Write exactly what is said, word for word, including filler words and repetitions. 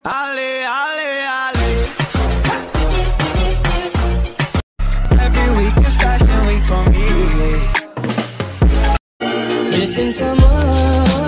Ale, ale, ale. Every week is fashion week for me. Missing someone.